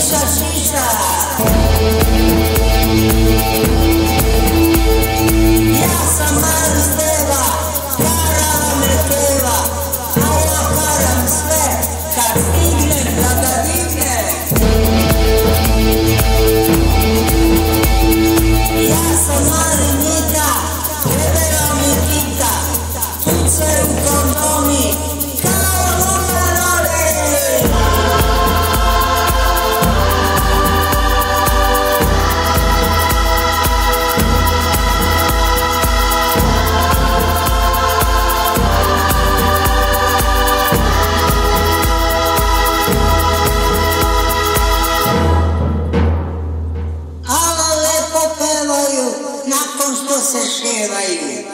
MISHA STEVA. Ja sam mali Steva, karala me peva, a ja karam sve, kad stignem da ga dignem. Ja sam mali Mita, prebera mi kita, pucaju kondomi, kao lukanove. Ale lepo pevaju nakon što se ševaju.